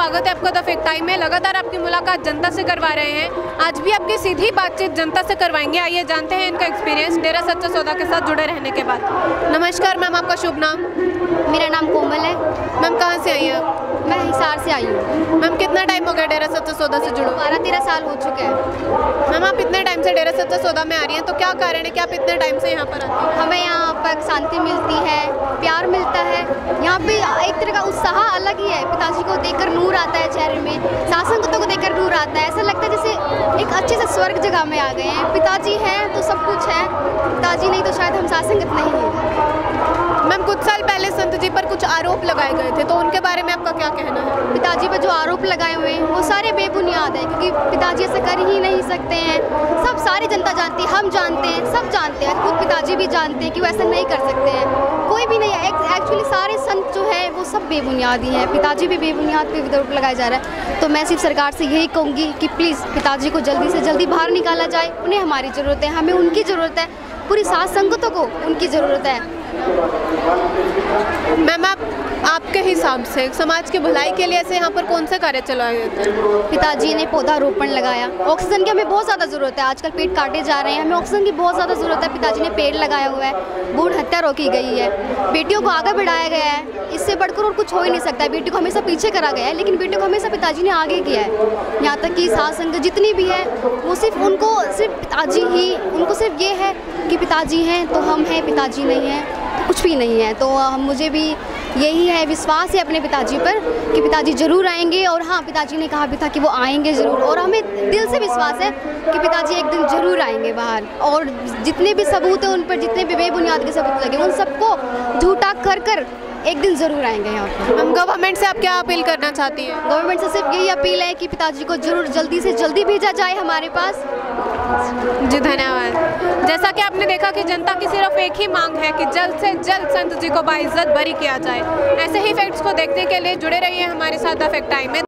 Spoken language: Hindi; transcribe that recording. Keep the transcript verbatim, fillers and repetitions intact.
स्वागत है आपका द फैक्ट टाइम में। लगातार आपकी मुलाकात जनता से करवा रहे हैं, आज भी आपकी सीधी बातचीत जनता से करवाएंगे। आइए जानते हैं इनका एक्सपीरियंस डेरा सच्चा सौदा के साथ जुड़े रहने के बाद। नमस्कार मैम, आपका शुभ नाम? मेरा नाम कोमल है। मैम कहाँ से आई हैं आप? मैं हिसार से आई हूँ। मैम कितना टाइम हो गया डेरा सच्चा सौदा से जुड़ो? बारह तेरह साल हो चुके हैं। मैम आप इतने टाइम से डेरा सच्चा सौदा में आ रही हैं, तो क्या कारण है कि आप इतने टाइम से यहाँ पर आती हैं? हमें यहाँ पर शांति मिलती है, प्यार मिलता है। यहाँ पे एक तरह का उत्साह अलग ही है। पिताजी को देखकर नूर आता है चेहरे में, सास संगतों को देखकर नूर आता है। ऐसा लगता है जैसे एक अच्छे से स्वर्ग जगह में आ गए हैं। पिताजी हैं तो सब कुछ है, पिताजी नहीं तो शायद हम सास संगत नहीं है। मैम कुछ साल पहले संत जी पर कुछ आरोप लगाए गए थे, तो उनके बारे में आपका क्या कहना है? पिताजी पर जो आरोप लगाए हुए हैं वो सारे बेबुनियाद हैं, क्योंकि पिताजी ऐसा कर ही नहीं सकते हैं। सब सारी जनता जानती है, हम जानते हैं, सब जानते हैं, खुद पिताजी भी जानते हैं कि वो ऐसा नहीं कर सकते हैं। कोई भी नहीं है एक्चुअली, सारे संत जो है वो सब बेबुनियाद ही हैं। पिताजी भी बेबुनियाद पे आरोप लगाया जा रहा है। तो मैं सिर्फ सरकार से यही कहूँगी कि प्लीज़ पिताजी को जल्दी से जल्दी बाहर निकाला जाए। उन्हें हमारी ज़रूरत है, हमें उनकी ज़रूरत है, पूरी सास संगतों को उनकी ज़रूरत है। मैम आप आपके हिसाब से समाज की भलाई के लिए ऐसे यहाँ पर कौन से कार्य चलाए जाते हैं? पिताजी ने पौधारोपण लगाया। ऑक्सीजन की हमें बहुत ज़्यादा ज़रूरत है, आजकल पेड़ काटे जा रहे हैं, हमें ऑक्सीजन की बहुत ज़्यादा ज़रूरत है। पिताजी ने पेड़ लगाया हुआ है, भ्रूण हत्या रोकी गई है, बेटियों को आगे बढ़ाया गया है। इससे बढ़कर और कुछ हो ही नहीं सकता है। बेटी को हमेशा पीछे करा गया है, लेकिन बेटी को हमेशा पिताजी ने आगे किया है। यहाँ तक कि सास संगत जितनी भी है वो सिर्फ उनको सिर्फ पिताजी ही, उनको सिर्फ ये है कि पिताजी हैं तो हम हैं, पिताजी नहीं हैं तो कुछ भी नहीं है। तो हम मुझे भी यही है, विश्वास है अपने पिताजी पर कि पिताजी ज़रूर आएंगे। और हाँ, पिताजी ने कहा भी था कि वो आएंगे ज़रूर, और हमें दिल से विश्वास है कि पिताजी एक दिन ज़रूर आएंगे बाहर। और जितने भी सबूत हैं उन पर, जितने भी बेबुनियाद के सबूत लगे, उन सबको झूठा कर कर एक दिन ज़रूर आएंगे यहाँ पर। हम गवर्नमेंट से आप क्या अपील करना चाहती हैं? गवर्नमेंट से सिर्फ यही अपील है कि पिताजी को जरूर जल्दी से जल्दी भेजा जाए हमारे पास। जी धन्यवाद। जैसा कि आपने देखा कि जनता की सिर्फ एक ही मांग है कि जल्द से जल्द संत जी को बाइज्जत बरी किया जाए। ऐसे ही फैक्ट्स को देखने के लिए जुड़े रहिए हमारे साथ द फैक्ट टाइम में।